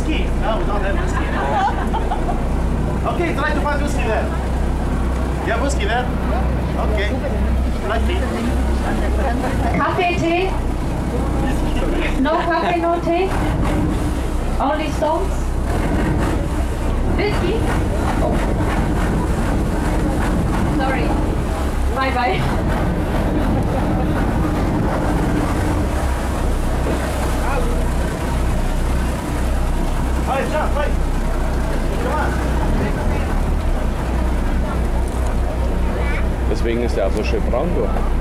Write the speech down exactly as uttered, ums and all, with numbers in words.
whiskey? No, we don't have whiskey. Okay, try to find whiskey there. You have whiskey there? Okay. Lucky. Kaffee, Tee? No coffee, no tea? Only stones? Whiskey? Oh. Sorry. Bye bye. Hey, jump, wait. Come on. Deswegen ist der auch so schön braun durch.